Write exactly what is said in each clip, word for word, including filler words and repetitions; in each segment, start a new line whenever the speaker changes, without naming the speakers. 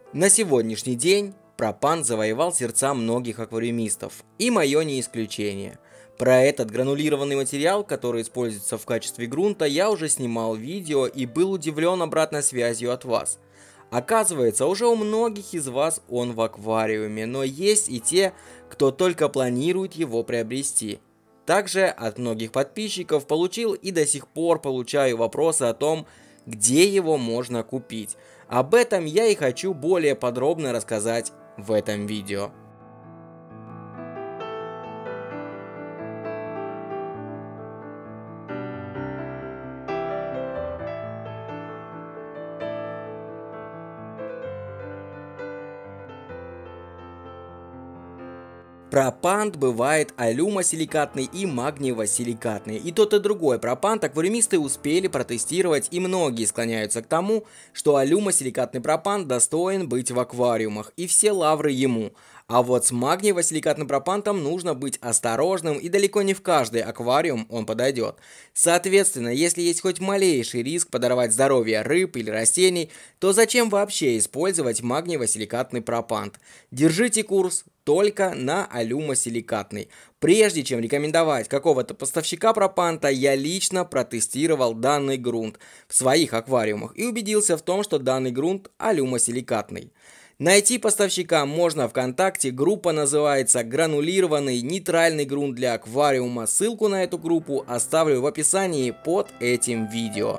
На сегодняшний день пропант завоевал сердца многих аквариумистов, и мое не исключение. Про этот гранулированный материал, который используется в качестве грунта, я уже снимал видео и был удивлен обратной связью от вас. Оказывается, уже у многих из вас он в аквариуме, но есть и те, кто только планирует его приобрести. Также от многих подписчиков получил и до сих пор получаю вопросы о том, где его можно купить. Об этом я и хочу более подробно рассказать в этом видео. Пропант бывает алюмосиликатный и магниево-силикатный. И тот и другой пропант аквариумисты успели протестировать, и многие склоняются к тому, что алюмосиликатный пропант достоин быть в аквариумах, и все лавры ему. А вот с магниево-силикатным пропантом нужно быть осторожным, и далеко не в каждый аквариум он подойдет. Соответственно, если есть хоть малейший риск подорвать здоровье рыб или растений, то зачем вообще использовать магниево-силикатный пропант? Держите курс только на алюмосиликатный. Прежде чем рекомендовать какого-то поставщика пропанта, я лично протестировал данный грунт в своих аквариумах и убедился в том, что данный грунт алюмосиликатный. Найти поставщика можно ВКонтакте, группа называется «Гранулированный нейтральный грунт для аквариума». Ссылку на эту группу оставлю в описании под этим видео.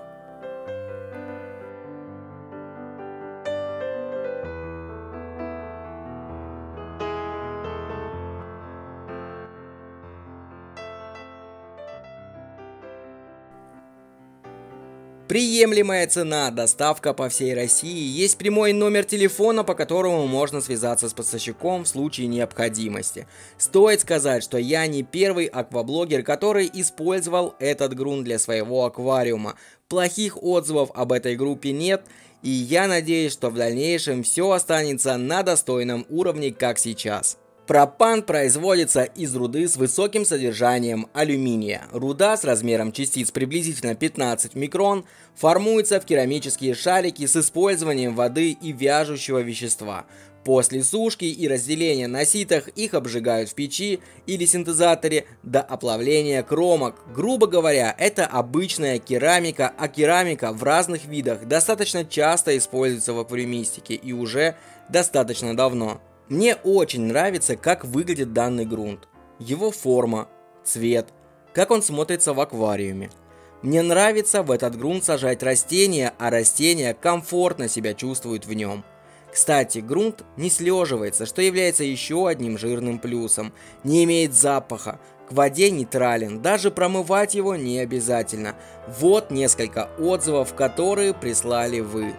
Приемлемая цена, доставка по всей России, есть прямой номер телефона, по которому можно связаться с поставщиком в случае необходимости. Стоит сказать, что я не первый акваблогер, который использовал этот грунт для своего аквариума. Плохих отзывов об этой группе нет, и я надеюсь, что в дальнейшем все останется на достойном уровне, как сейчас. Пропант производится из руды с высоким содержанием алюминия. Руда с размером частиц приблизительно пятнадцать микрон формуется в керамические шарики с использованием воды и вяжущего вещества. После сушки и разделения на ситах их обжигают в печи или синтезаторе до оплавления кромок. Грубо говоря, это обычная керамика, а керамика в разных видах достаточно часто используется в аквариумистике и уже достаточно давно. Мне очень нравится, как выглядит данный грунт, его форма, цвет, как он смотрится в аквариуме. Мне нравится в этот грунт сажать растения, а растения комфортно себя чувствуют в нем. Кстати, грунт не слеживается, что является еще одним жирным плюсом, не имеет запаха, к воде нейтрален, даже промывать его не обязательно. Вот несколько отзывов, которые прислали вы.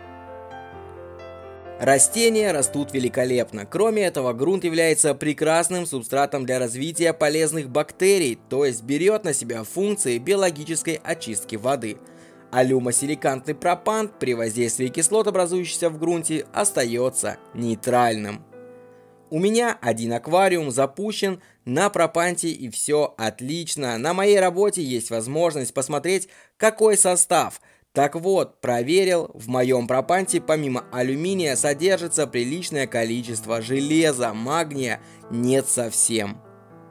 Растения растут великолепно. Кроме этого, грунт является прекрасным субстратом для развития полезных бактерий, то есть берет на себя функции биологической очистки воды. Алюмосиликатный пропант при воздействии кислот, образующихся в грунте, остается нейтральным. У меня один аквариум запущен на пропанте, и все отлично. На моей работе есть возможность посмотреть, какой состав. Так вот, проверил, в моем пропанте помимо алюминия содержится приличное количество железа, магния нет совсем.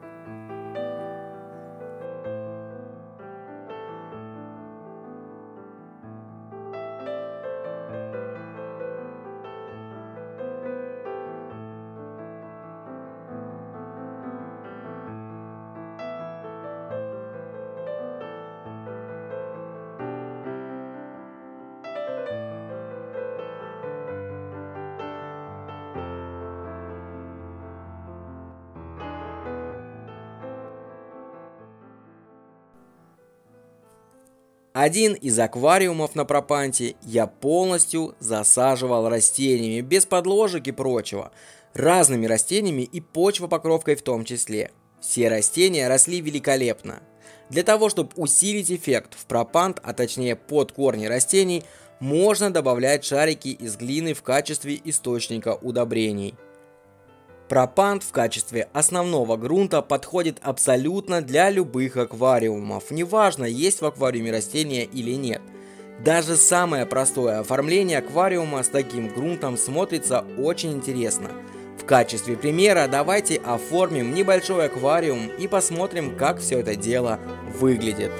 Один из аквариумов на пропанте я полностью засаживал растениями, без подложек и прочего, разными растениями и почвопокровкой в том числе. Все растения росли великолепно. Для того, чтобы усилить эффект в пропант, а точнее под корни растений, можно добавлять шарики из глины в качестве источника удобрений. Пропант в качестве основного грунта подходит абсолютно для любых аквариумов, неважно, есть в аквариуме растения или нет. Даже самое простое оформление аквариума с таким грунтом смотрится очень интересно. В качестве примера давайте оформим небольшой аквариум и посмотрим, как все это дело выглядит.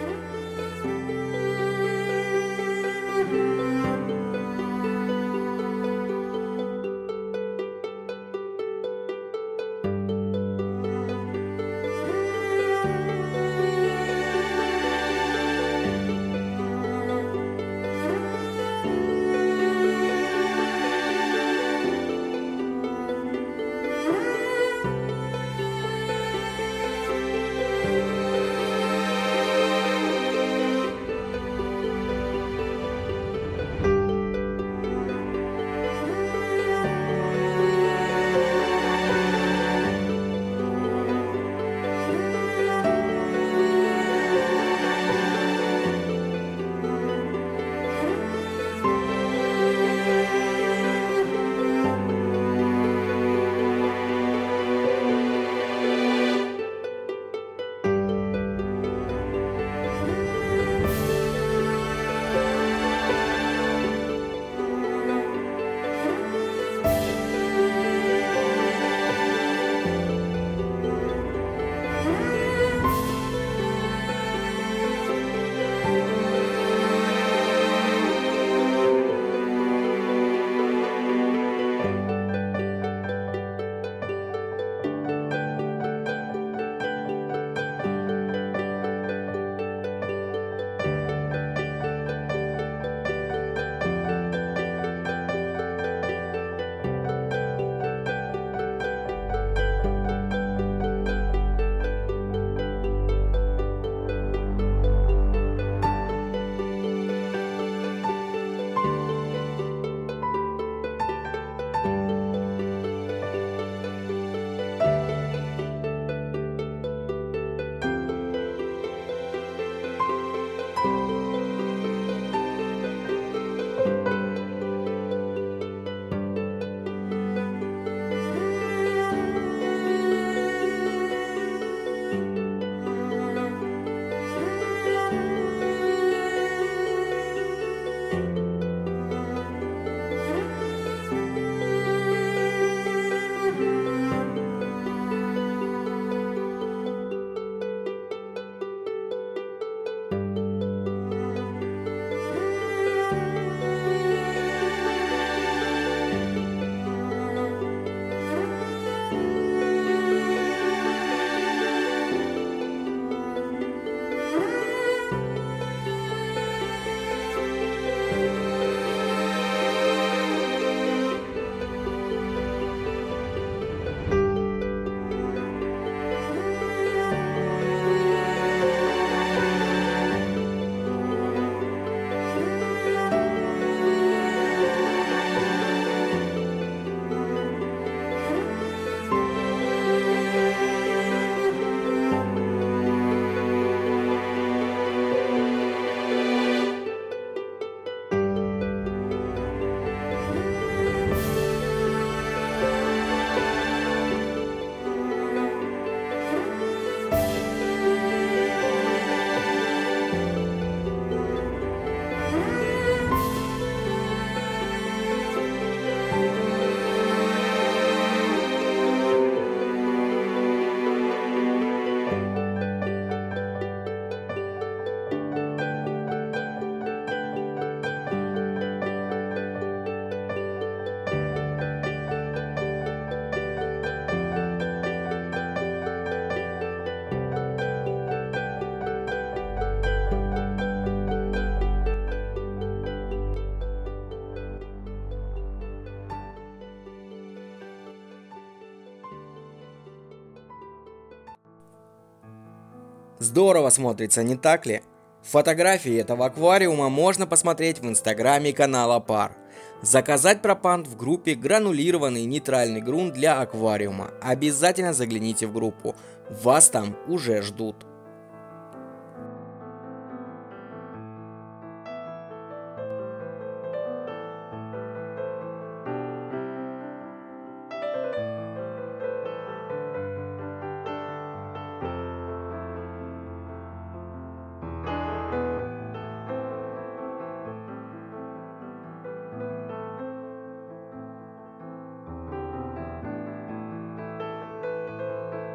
Здорово смотрится, не так ли? Фотографии этого аквариума можно посмотреть в инстаграме канала Пар. Заказать пропант в группе «Гранулированный нейтральный грунт для аквариума». Обязательно загляните в группу, вас там уже ждут.